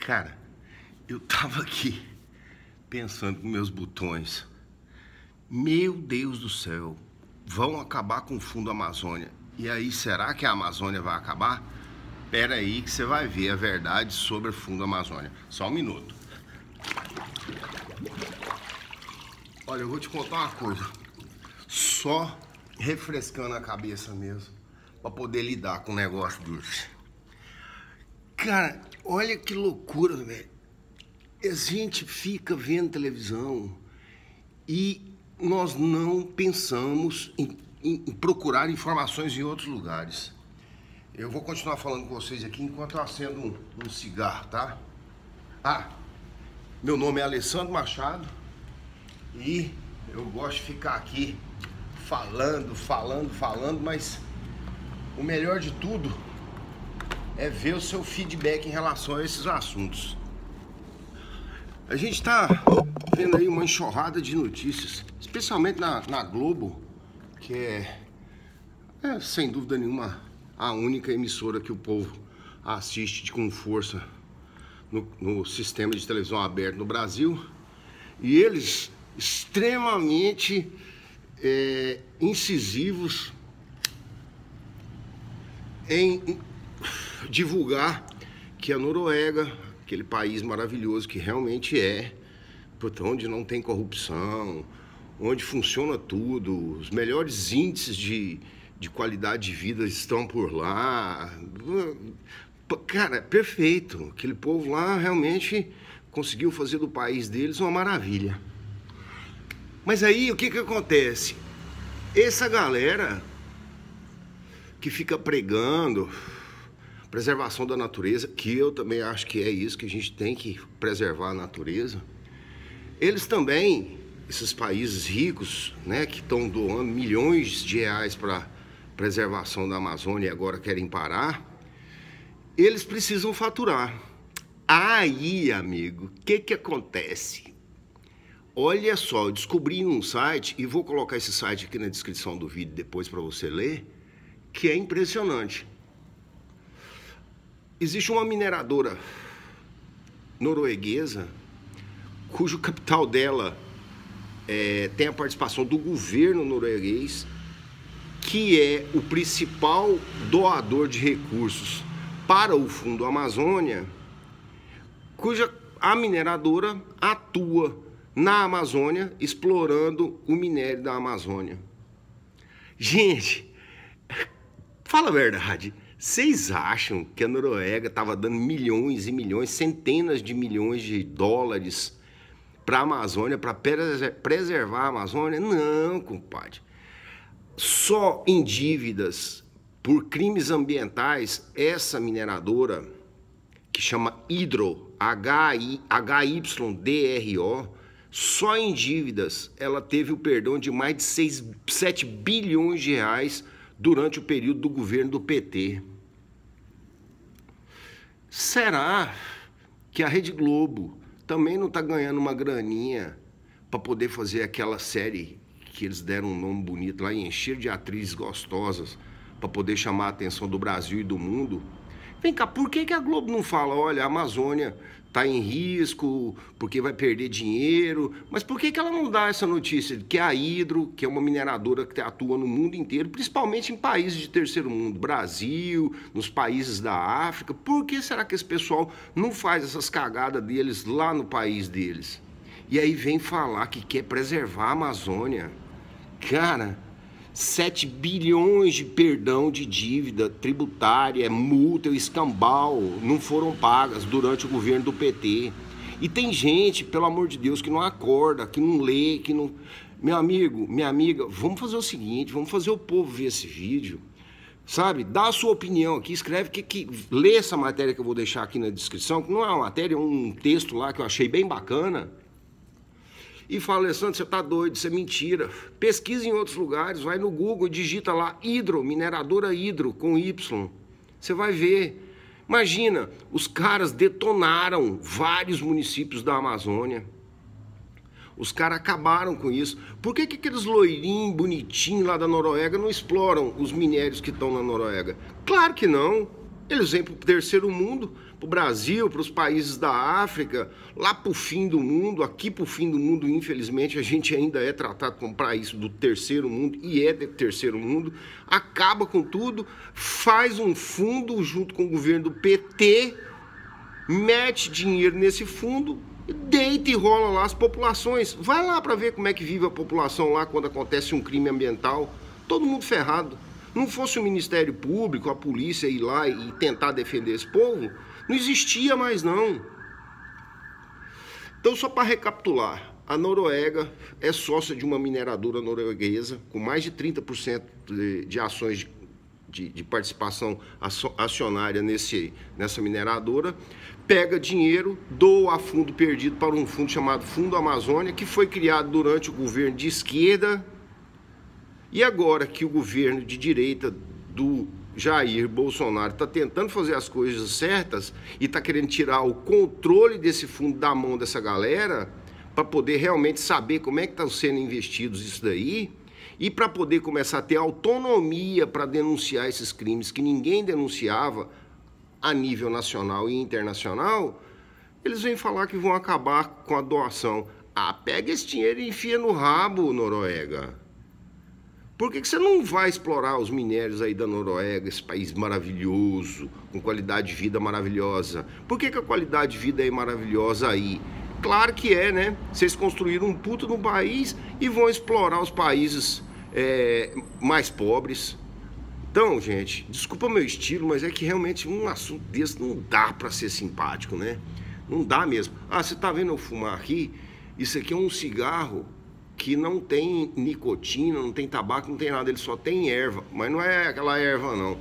Cara, eu tava aqui pensando com meus botões. Meu Deus do céu, vão acabar com o Fundo Amazônia. E aí, será que a Amazônia vai acabar? Pera aí que você vai ver a verdade sobre o Fundo Amazônia. Só um minuto. Olha, eu vou te contar uma coisa. Só refrescando a cabeça mesmo, pra poder lidar com um negócio desse. Cara, olha que loucura, velho. A gente fica vendo televisão e nós não pensamos em procurar informações em outros lugares. Eu vou continuar falando com vocês aqui enquanto eu acendo um cigarro, tá? Meu nome é Alessandro Machado e eu gosto de ficar aqui falando, mas o melhor de tudo é ver o seu feedback em relação a esses assuntos. A gente tá vendo aí uma enxurrada de notícias, especialmente na Globo, que é sem dúvida nenhuma a única emissora que o povo assiste com força no sistema de televisão aberto no Brasil. E eles extremamente incisivos em divulgar que a Noruega, aquele país maravilhoso que realmente onde não tem corrupção, onde funciona tudo, os melhores índices de qualidade de vida estão por lá. Cara, perfeito. Aquele povo lá realmente conseguiu fazer do país deles uma maravilha. Mas aí o que acontece? Essa galera que fica pregando preservação da natureza, que eu também acho que é isso, que a gente tem que preservar a natureza, eles também, esses países ricos, né, que estão doando milhões de reais para preservação da Amazônia e agora querem parar, eles precisam faturar. Aí, amigo, o que acontece? Olha só, eu descobri um site, e vou colocar esse site aqui na descrição do vídeo depois para você ler, que é impressionante. Existe uma mineradora norueguesa, cujo capital dela tem a participação do governo norueguês, que é o principal doador de recursos para o Fundo Amazônia, cuja a mineradora atua na Amazônia, explorando o minério da Amazônia. Gente, fala a verdade, vocês acham que a Noruega estava dando milhões e milhões, centenas de milhões de dólares para a Amazônia, para preservar a Amazônia? Não, compadre. Só em dívidas por crimes ambientais, essa mineradora, que chama Hydro, HYDRO, só em dívidas ela teve o perdão de mais de 7 bilhões de reais durante o período do governo do PT. Será que a Rede Globo também não está ganhando uma graninha para poder fazer aquela série que eles deram um nome bonito lá e encheram de atrizes gostosas para poder chamar a atenção do Brasil e do mundo? Vem cá, por que a Globo não fala, olha, a Amazônia está em risco, porque vai perder dinheiro, mas por que ela não dá essa notícia de que a Hydro, que é uma mineradora que atua no mundo inteiro, principalmente em países de terceiro mundo, Brasil, nos países da África, por que será que esse pessoal não faz essas cagadas deles lá no país deles? E aí vem falar que quer preservar a Amazônia. Cara, 7 bilhões de perdão de dívida tributária, multa e escambau não foram pagas durante o governo do PT. E tem gente, pelo amor de Deus, que não acorda, que não lê, que não... Meu amigo, minha amiga, vamos fazer o seguinte, vamos fazer o povo ver esse vídeo, sabe? Dá a sua opinião aqui, escreve, lê essa matéria que eu vou deixar aqui na descrição, que não é uma matéria, é um texto lá que eu achei bem bacana. E fala, Alessandro, você tá doido, isso é mentira. Pesquisa em outros lugares, vai no Google, digita lá Hydro, mineradora Hydro, com Y. Você vai ver. Imagina, os caras detonaram vários municípios da Amazônia. Os caras acabaram com isso. Por que aqueles loirinhos bonitinhos lá da Noruega não exploram os minérios que estão na Noruega? Claro que não. Eles vêm para o terceiro mundo para o Brasil, para os países da África, lá para o fim do mundo, aqui para o fim do mundo, infelizmente, a gente ainda é tratado como país do terceiro mundo, e é do terceiro mundo, acaba com tudo, faz um fundo junto com o governo do PT, mete dinheiro nesse fundo, deita e rola lá as populações. Vai lá para ver como é que vive a população lá quando acontece um crime ambiental. Todo mundo ferrado. Não fosse o Ministério Público, a polícia ir lá e tentar defender esse povo, não existia mais não. Então, só para recapitular, a Noruega é sócia de uma mineradora norueguesa com mais de 30% de ações de participação acionária nessa mineradora, pega dinheiro, doa a fundo perdido para um fundo chamado Fundo Amazônia, que foi criado durante o governo de esquerda, e agora que o governo de direita do Jair Bolsonaro está tentando fazer as coisas certas e está querendo tirar o controle desse fundo da mão dessa galera para poder realmente saber como é que estão sendo investidos isso daí, e para poder começar a ter autonomia para denunciar esses crimes que ninguém denunciava a nível nacional e internacional, eles vêm falar que vão acabar com a doação. Ah, pega esse dinheiro e enfia no rabo, Noruega. Por que você não vai explorar os minérios aí da Noruega, esse país maravilhoso, com qualidade de vida maravilhosa? Por que a qualidade de vida é maravilhosa aí? Claro que é, né? Vocês construíram um puto no país e vão explorar os países mais pobres. Então, gente, desculpa meu estilo, mas é que realmente um assunto desse não dá pra ser simpático, né? Não dá mesmo. Ah, você tá vendo eu fumar aqui? Isso aqui é um cigarro que não tem nicotina, não tem tabaco, não tem nada, ele só tem erva. Mas não é aquela erva, não.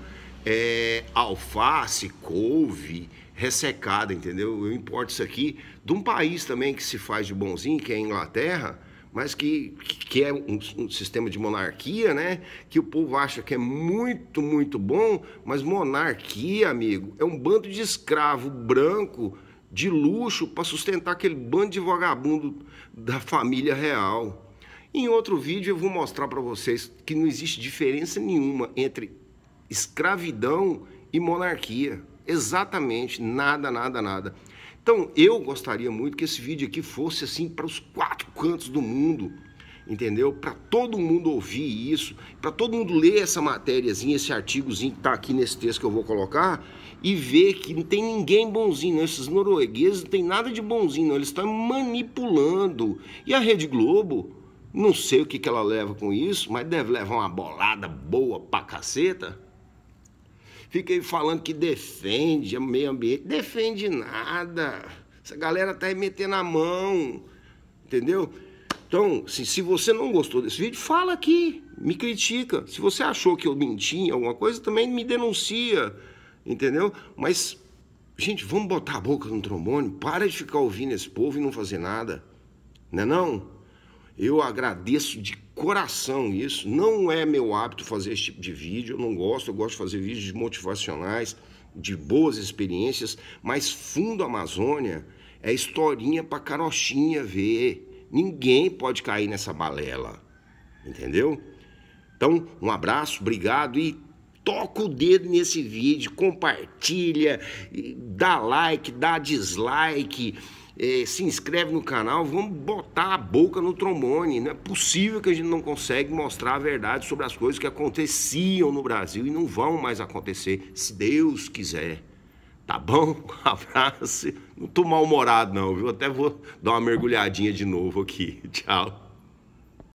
É alface, couve, ressecada, entendeu? Eu importo isso aqui de um país também que se faz de bonzinho, que é a Inglaterra, mas que é um sistema de monarquia, né? Que o povo acha que é muito, muito bom, mas monarquia, amigo, é um bando de escravo branco de luxo para sustentar aquele bando de vagabundo da família real. Em outro vídeo eu vou mostrar para vocês que não existe diferença nenhuma entre escravidão e monarquia. Exatamente, nada, nada, nada. Então, eu gostaria muito que esse vídeo aqui fosse assim para os 4 cantos do mundo, entendeu? Para todo mundo ouvir isso, para todo mundo ler essa matériazinha, esse artigozinho que está aqui nesse texto que eu vou colocar e ver que não tem ninguém bonzinho, não. Esses noruegueses não tem nada de bonzinho, não. Eles estão manipulando. E a Rede Globo, não sei o que ela leva com isso, mas deve levar uma bolada boa pra caceta. Fiquei falando que defende o meio ambiente. Defende nada. Essa galera tá aí metendo a mão, entendeu? Então, se você não gostou desse vídeo, fala aqui, me critica. Se você achou que eu menti em alguma coisa, também me denuncia, entendeu? Mas, gente, vamos botar a boca no trombone. Para de ficar ouvindo esse povo e não fazer nada. Não é não? Eu agradeço de coração isso. Não é meu hábito fazer esse tipo de vídeo. Eu não gosto. Eu gosto de fazer vídeos motivacionais, de boas experiências. Mas Fundo Amazônia é historinha pra carochinha ver. Ninguém pode cair nessa balela. Entendeu? Então, um abraço, obrigado e toca o dedo nesse vídeo, compartilha, dá like, dá dislike. Se inscreve no canal, vamos botar a boca no trombone. Não é possível que a gente não consegue mostrar a verdade sobre as coisas que aconteciam no Brasil e não vão mais acontecer, se Deus quiser. Tá bom? Um abraço. Não tô mal-humorado não, viu? Até vou dar uma mergulhadinha de novo aqui. Tchau.